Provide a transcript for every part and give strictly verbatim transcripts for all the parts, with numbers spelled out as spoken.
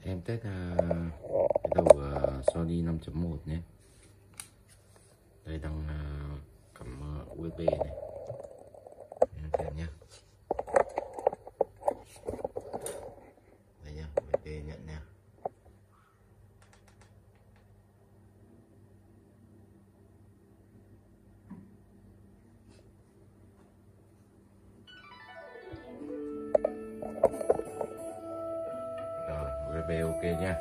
Em test uh, cái đầu uh, Sony năm chấm một nhé. Đây đang uh, cắm uh, u ét bê này. Em xem nhé. Đây nhá, u ét bê nhận nha. Rồi, u ét bê ok nha.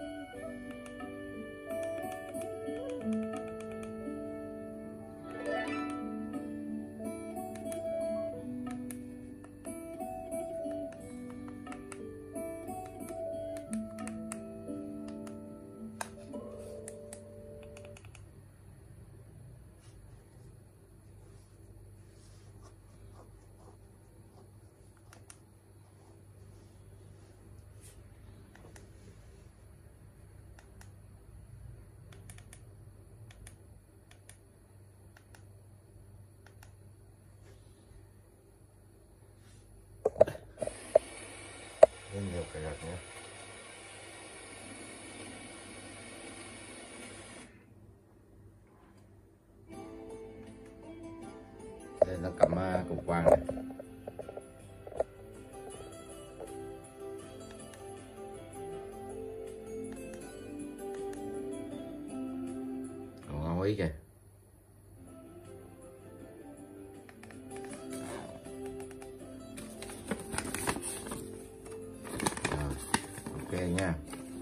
Rất nhiều cài đặt nhé. Đây là cắm uh, cổng quang này. Cổng ngáo ấy kìa. Ok nha.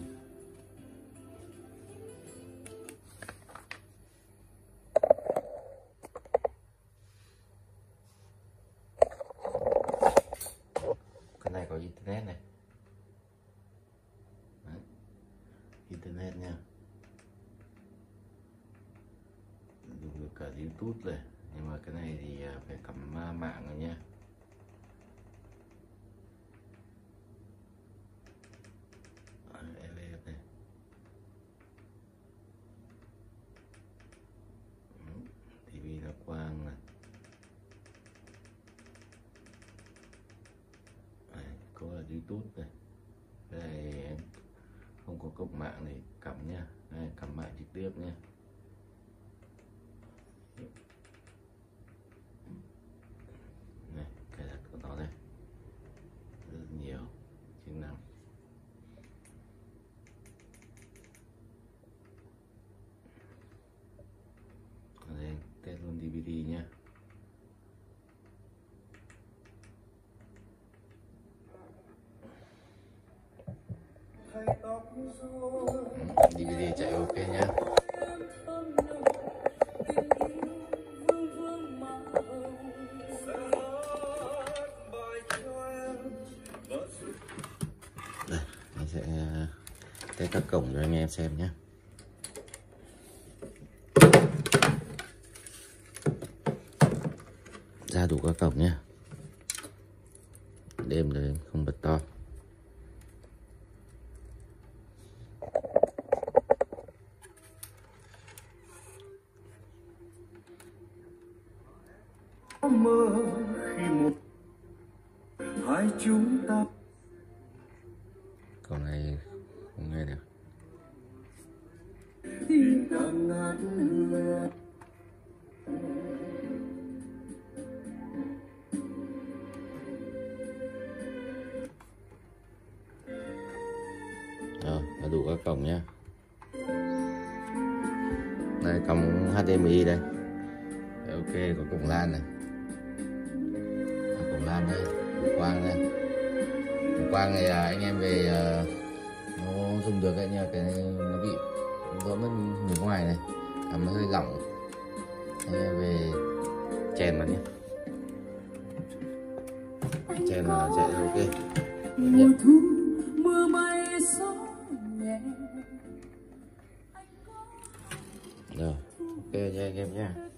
Cái này có internet này. Đấy. Internet nha. Dùng được cả YouTube này, nhưng mà cái này thì phải cắm mạng rồi nha. Tivi là quang này. Đây, có là YouTube này. Cái này em không có cổng mạng thì cắm nha. Đây, cắm mạng trực tiếp nha. Này, cài đặt của nó đây. Rất nhiều chức năng. Đây, test luôn đê vê đê nhé. đê vê đê chạy ok nhé. Đây, mình sẽ test các cổng cho anh em xem nhé. Ra đủ các cổng nhé. Đêm rồi không bật to. Mơ khi một hai chúng ta. Còn này không nghe được. Rồi, đã đủ các cổng nhé. Đây cổng hát đê em i đây. Ok, có cổng LAN này. Cổng LAN đây, cổng quang đây. Cổng quang này là anh em về nó dùng được đấy nha, cái này nó bị vỡ mất người ngoài này, cắm nó hơi lỏng. Anh em về chèn vào nhé. Chèn là chạy ok. Mùa thu mưa bay gió nhẹ. Rồi, ok nha anh em nha.